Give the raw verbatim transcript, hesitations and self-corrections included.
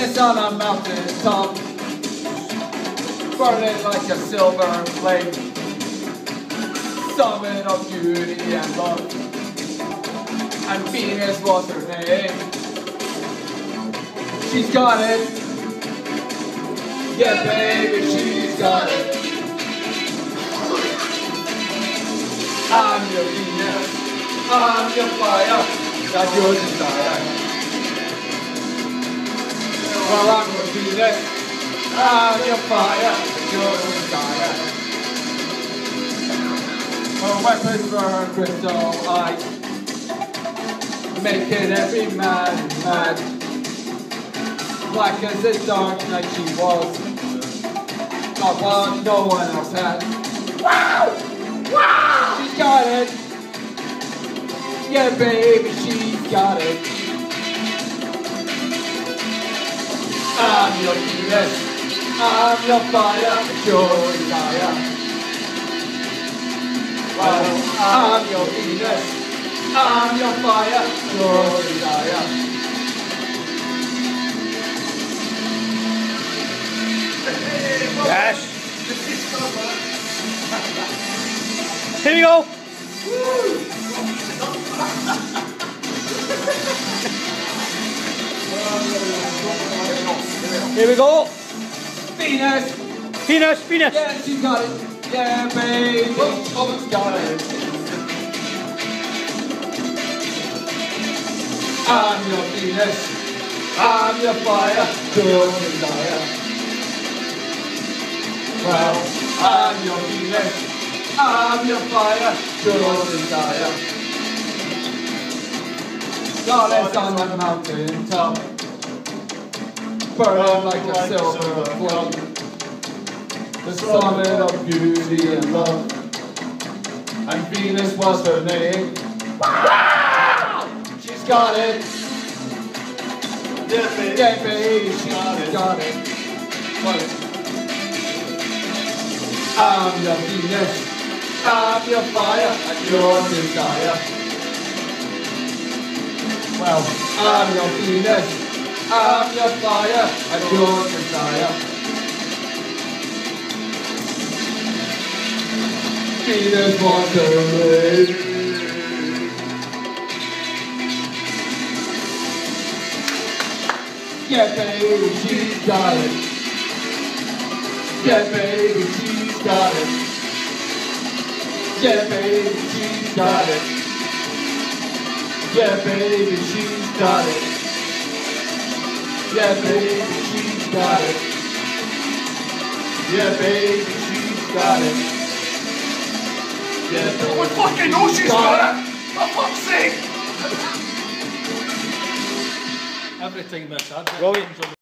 Goddess on a mountain top, burning like a silver flame, summon of beauty and love, and Venus was her name. She's got it, yeah baby, she's got it. I'm your Venus, I'm your fire, that's your desire. Well, I'm your Venus, I'm your fire, that's your desire. Her weapons burn crystal eyes, making every man mad. Black as the dark night she was, not what no one else had. Wow! Wow! She's got it. Yeah, baby, she's got it. I'm your Venus, I'm your fire, it's your desire. Well, I'm your Venus, I'm your fire, it's your desire. Dash. Here we go. Here we go. Venus. Venus, Venus. Yeah, she's got it. Yeah, baby, she's got it. I'm your Venus. I'm your fire, your desire. Well, I'm your Venus, I'm your fire, your desire. Goddess on the mountain top, burning like a silver flame, the summit of beauty and love, and Venus was her name. Wow! She's got it. Yeah, baby, yeah, baby she's got it. Got it. Got it. I'm your Venus, I'm your fire, and your desire. Well, I'm your Venus, I'm your fire, and your desire. Venus wants her way. Yeah, baby, she's got it. Yeah, baby, she's got it. Yeah, baby, she's got it. Yeah, baby, she's got it. Yeah, baby, she's got it. Yeah, baby, she's got it. Yeah, baby, we fucking know she's got it! For fuck's sake! Everything, Miss.